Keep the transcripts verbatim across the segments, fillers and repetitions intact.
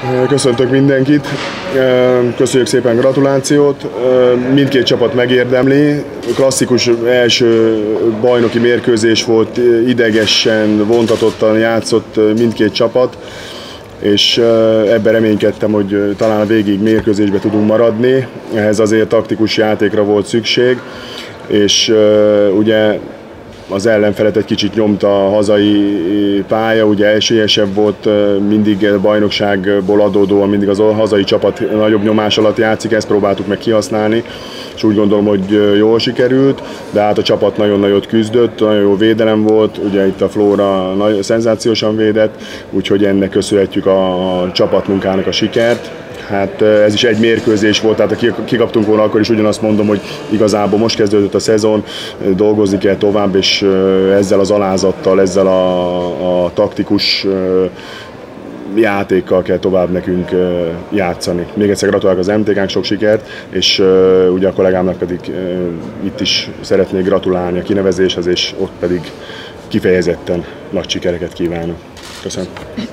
Köszöntök mindenkit, köszönjük szépen gratulációt, mindkét csapat megérdemli, klasszikus első bajnoki mérkőzés volt, idegesen, vontatottan játszott mindkét csapat, és ebben reménykedtem, hogy talán a végig mérkőzésbe tudunk maradni, ehhez azért taktikus játékra volt szükség, és ugye az ellenfelet egy kicsit nyomta a hazai pálya, ugye esélyesebb volt, mindig a bajnokságból adódóan mindig az hazai csapat nagyobb nyomás alatt játszik, ezt próbáltuk meg kihasználni, és úgy gondolom, hogy jól sikerült, de hát a csapat nagyon nagyot küzdött, nagyon jó védelem volt, ugye itt a Flóra nagy, szenzációsan védett, úgyhogy ennek köszönhetjük a csapatmunkának a sikert. Hát ez is egy mérkőzés volt, tehát ha kikaptunk volna, akkor is ugyanazt mondom, hogy igazából most kezdődött a szezon, dolgozni kell tovább, és ezzel az alázattal, ezzel a, a taktikus játékkal kell tovább nekünk játszani. Még egyszer gratulálok az em té ká-nak, sok sikert, és ugye a kollégámnak pedig itt is szeretnék gratulálni a kinevezéshez, és ott pedig kifejezetten nagy sikereket kívánok. Köszönöm.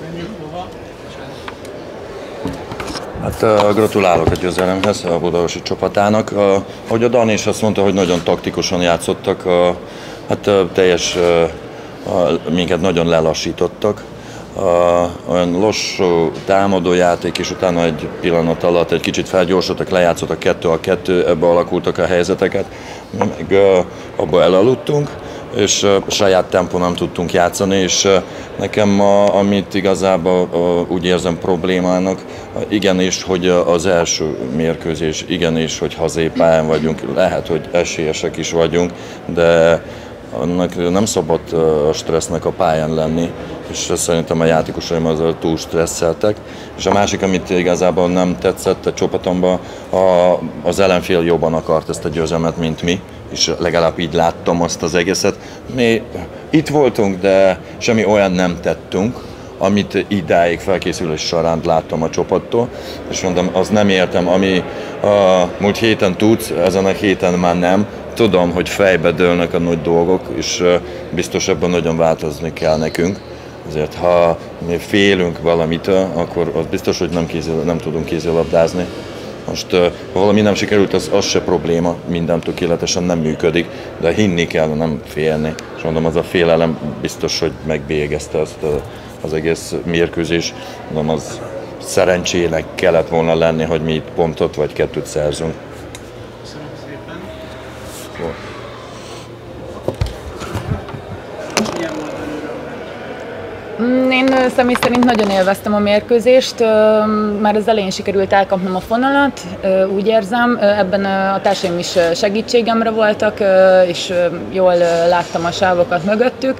Hát uh, gratulálok a győzelemhez, a budaörsi csapatának. Uh, ahogy a Dani is azt mondta, hogy nagyon taktikusan játszottak, uh, hát uh, teljes, uh, uh, minket nagyon lelassítottak. Uh, olyan lassú támadó játék, és utána egy pillanat alatt egy kicsit felgyorsultak, lejátszottak kettő a kettő, ebbe alakultak a helyzeteket, meg uh, abba elaludtunk, és uh, saját tempó nem tudtunk játszani, és uh, nekem, uh, amit igazából uh, úgy érzem problémának, uh, igenis, hogy az első mérkőzés, igenis, hogy hazai pályán vagyunk, lehet, hogy esélyesek is vagyunk, de annak nem szabad a stressznek a pályán lenni, és szerintem a játékosaim azzal túl stresszeltek. És a másik, amit igazából nem tetszett a csapatomban, az ellenfél jobban akart ezt a győzelmet, mint mi, és legalább így láttam azt az egészet. Mi itt voltunk, de semmi olyan nem tettünk, amit idáig felkészülés során láttam a csapattól, és mondom, az nem értem, ami a múlt héten tudsz, ezen a héten már nem. Tudom, hogy fejbe dőlnek a nagy dolgok, és biztos ebben nagyon változni kell nekünk. Azért, ha mi félünk valamitől, akkor az biztos, hogy nem, kézil, nem tudunk kézilabdázni. Most ha valami nem sikerült, az, az se probléma, minden tökéletesen nem működik, de hinni kell, nem félni. És mondom, az a félelem biztos, hogy megbélyegezte azt az egész mérkőzés. Mondom, az szerencsének kellett volna lenni, hogy mi itt pontot vagy kettőt szerzünk. Én személy szerint nagyon élveztem a mérkőzést, már az elején sikerült elkapnom a fonalat, úgy érzem, ebben a társaim is segítségemre voltak, és jól láttam a sávokat mögöttük.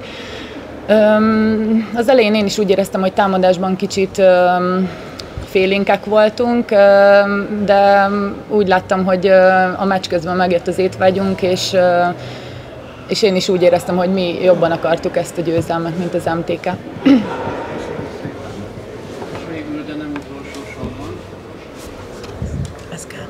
Az elején én is úgy éreztem, hogy támadásban kicsit félénkek voltunk, de úgy láttam, hogy a meccs közben megjött az étvágyunk, és és én is úgy éreztem, hogy mi jobban akartuk ezt a győzelmet, mint az em té ká. Végül, de nem utolsó sorban. Ez kell.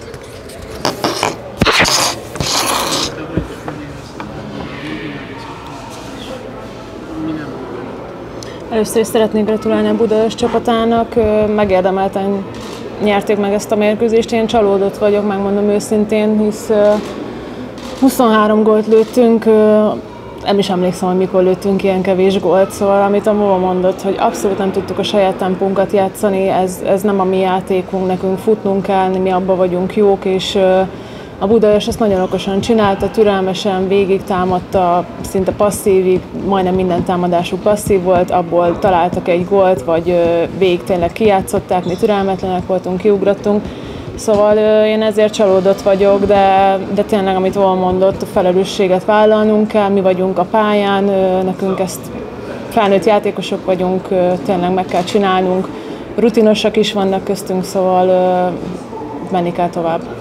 Először is szeretnék gratulálni a Budaörs csapatának, megérdemelten nyerték meg ezt a mérkőzést, én csalódott vagyok, megmondom őszintén, hisz huszonhárom gólt lőttünk, nem is emlékszem, hogy mikor lőttünk ilyen kevés gólt, szóval amit a Mova mondott, hogy abszolút nem tudtuk a saját tempónkat játszani, ez, ez nem a mi játékunk, nekünk futnunk kell, mi abban vagyunk jók, és a Budaörs ezt nagyon okosan csinálta, türelmesen végig támadta, szinte passzívig, majdnem minden támadásuk passzív volt, abból találtak egy gólt, vagy végig tényleg kijátszották, mi türelmetlenek voltunk, kiugrottunk. Szóval én ezért csalódott vagyok, de, de tényleg, amit Vol mondott, a felelősséget vállalnunk kell, mi vagyunk a pályán, nekünk ezt felnőtt játékosok vagyunk, tényleg meg kell csinálnunk, rutinosak is vannak köztünk, szóval menni kell tovább.